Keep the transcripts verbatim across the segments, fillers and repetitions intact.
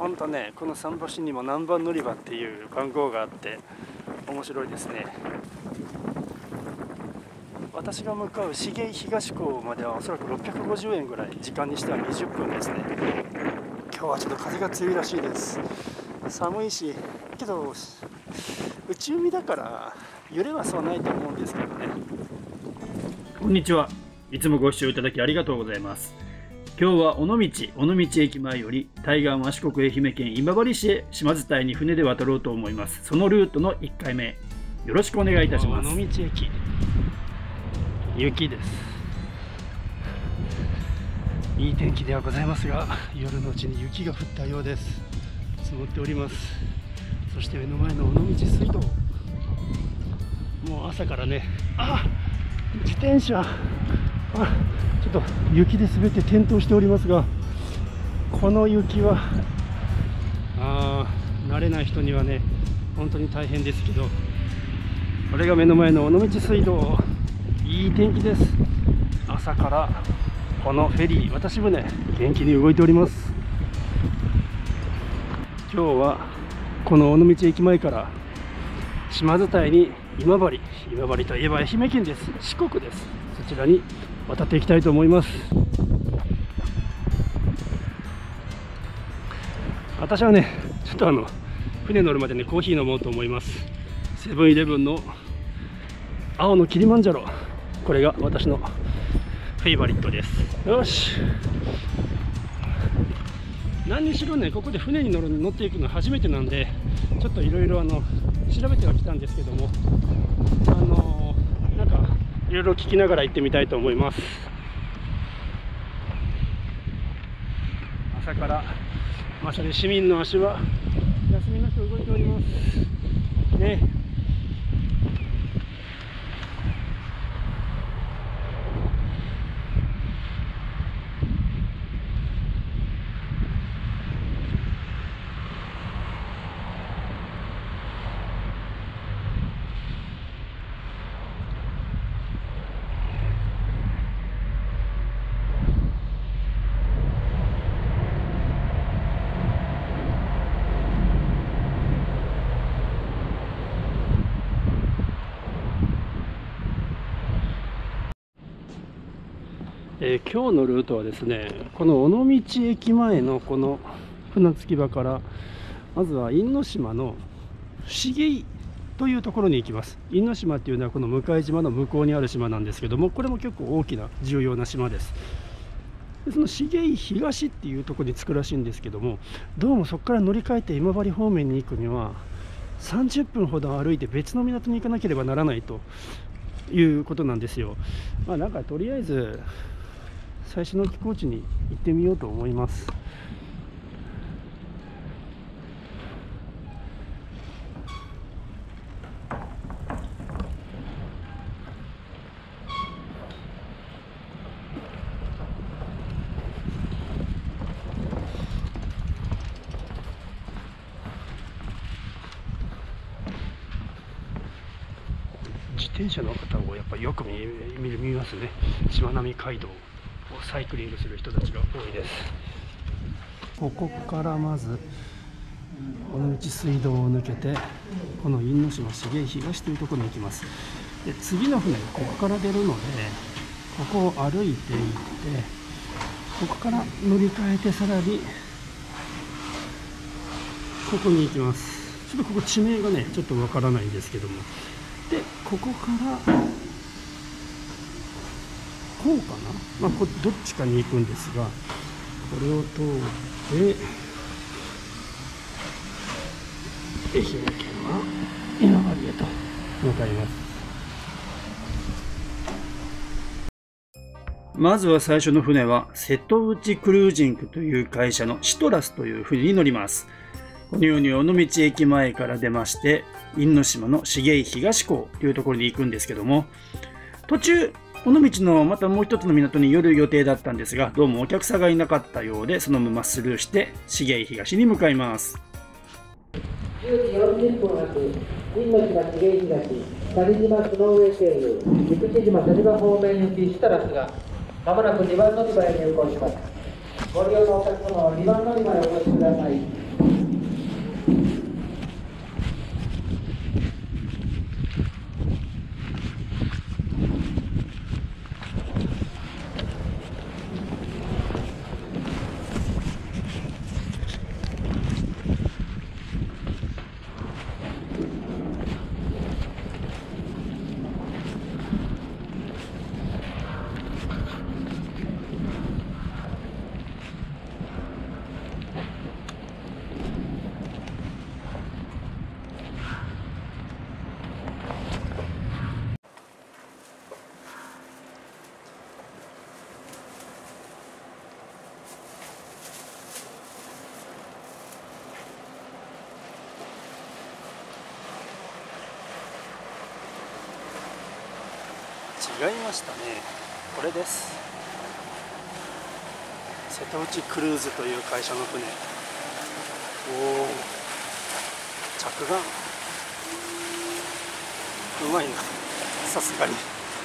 ほんとね、この桟橋にも南蛮乗り場っていう番号があって面白いですね。私が向かう茂井東港まではおそらくろっぴゃくごじゅうえんぐらい、時間にしてはにじゅっぷんですね。今日はちょっと風が強いらしいです。寒いし、けど内海だから揺れはそうないと思うんですけどね。 こんにちは。いつもご視聴いただきありがとうございます。今日は尾道、尾道駅前より対岸は四国愛媛県今治市へ島伝いに船で渡ろうと思います。そのルートのいっかいめ、よろしくお願いいたします。 尾道駅、雪です。いい天気ではございますが、夜のうちに雪が降ったようです。積もっております。そして目の前の尾道水道、もう朝からね、あ、自転車、あ、ちょっと雪で滑って転倒しておりますが、この雪はあ慣れない人にはね本当に大変ですけど、これが目の前の尾道水道、いい天気です。朝からこのフェリー渡し船元気に動いております。今日はこの尾道駅前から島伝いに今治、今治といえば愛媛県です。四国です。そちらに渡っていきたいと思います。私はねちょっとあの船乗るまでねコーヒー飲もうと思います。セブンイレブンの青のキリマンジャロ、これが私のフェイバリットです。よし、何にしろねここで船に乗る乗っていくの初めてなんで、ちょっといろいろあの調べてはきたんですけども、あのー、なんかいろいろ聞きながら行ってみたいと思います。朝からまさに市民の足は休みなく動いておりますね。えー、今日のルートはですね、この尾道駅前のこの船着き場からまずは因島の茂井というところに行きます。因島っていうのはこの向島の向こうにある島なんですけども、これも結構大きな重要な島です。でその茂井東っていうところに着くらしいんですけども、どうもそこから乗り換えて今治方面に行くにはさんじゅっぷんほど歩いて別の港に行かなければならないということなんですよ。まあなんかとりあえず最初の寄港地に行ってみようと思います。自転車の方をやっぱりよく見見見ますね。しまなみ海道サイクリングする人たちが多いです。ここからまず尾道水道を抜けてこの因島茂井東というところに行きます。で次の船がここから出るので、ここを歩いていってここから乗り換えてさらにここに行きます。ちょっとここ地名がねちょっとわからないんですけども、でここからこうかな、まあ、これどっちかに行くんですが、これを通って愛媛県は今治へと向かいます。 まずは最初の船は瀬戸内クルージングという会社のシトラスという船に乗ります。このように尾道駅前から出まして因島の茂井東港というところに行くんですけども、途中尾道のまたもう一つの港に寄る予定だったんですが、どうもお客さんがいなかったようでそのままスルーして茂井東に向かいます。 じゅうじよんじゅっぷん発因島茂井東谷島スノーウェイ経由陸地島谷場方面行きシトラスがまもなくにばん乗り場へ入港します。ご利用のお客様はにばん乗り場へお越しください。 違いましたね。これです。瀬戸内クルーズという会社の船。おお、着岸うまいな、さすがに。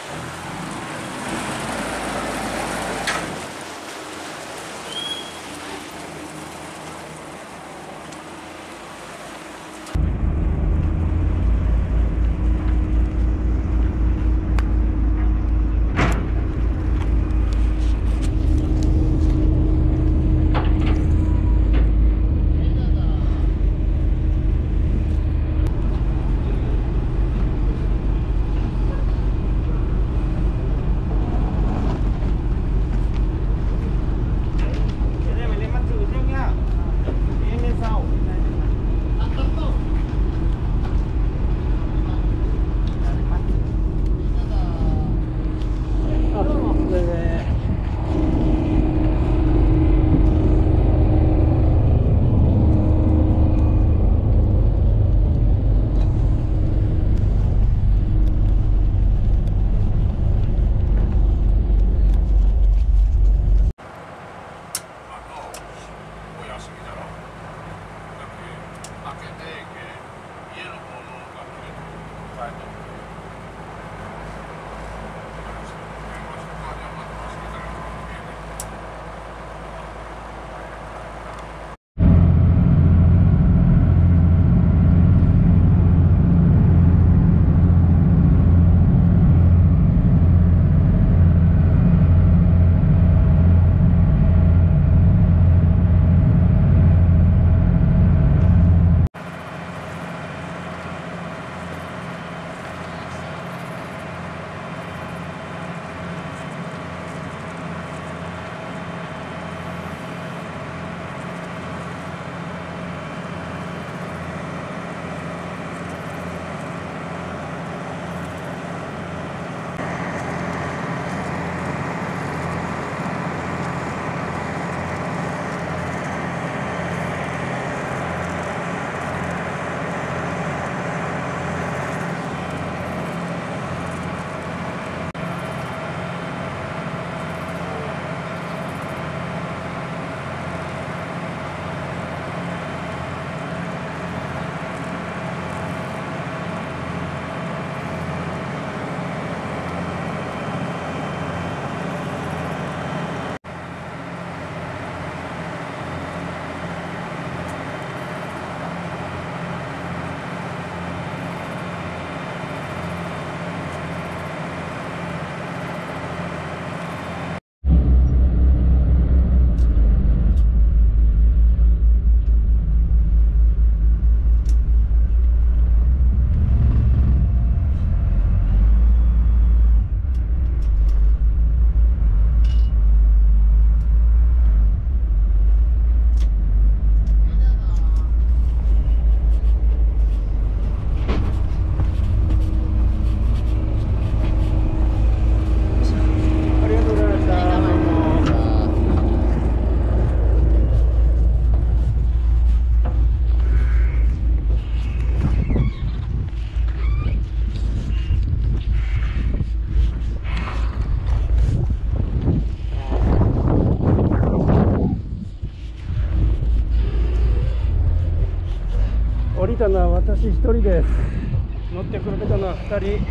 たのは私一人です。乗ってくれたのはふたり。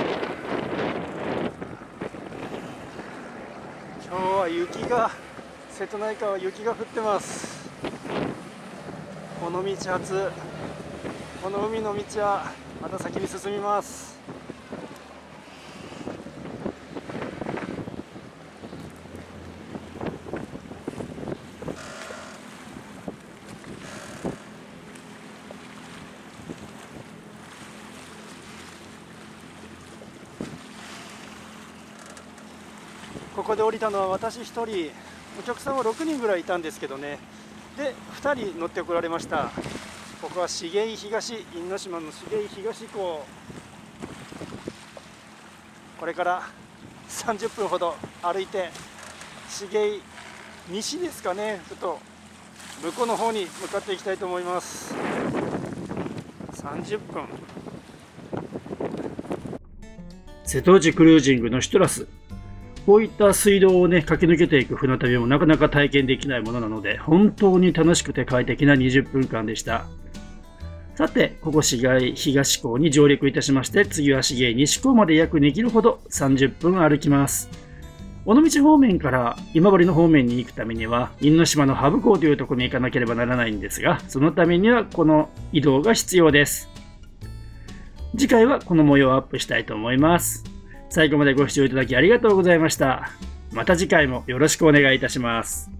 今日は雪が瀬戸内海は雪が降ってます。この道初、この海の道はまた先に進みます。ここで降りたのは私ひとり、お客さんはろくにんぐらいいたんですけどね。でふたり乗ってこられました。ここは茂井東、因島の茂井東港。これからさんじゅっぷんほど歩いて茂井西ですかね、ちょっと向こうの方に向かっていきたいと思います。さんじゅっぷん。 瀬戸内クルージングのシトラス、こういった水道をね駆け抜けていく船旅もなかなか体験できないものなので、本当に楽しくて快適なにじゅっぷんかんでした。さて、ここ茂井東港に上陸いたしまして、次は茂井西港まで約にキロほどさんじゅっぷん歩きます。尾道方面から今治の方面に行くためには、因島のハブ港というところに行かなければならないんですが、そのためにはこの移動が必要です。次回はこの模様をアップしたいと思います。最後までご視聴いただきありがとうございました。また次回もよろしくお願いいたします。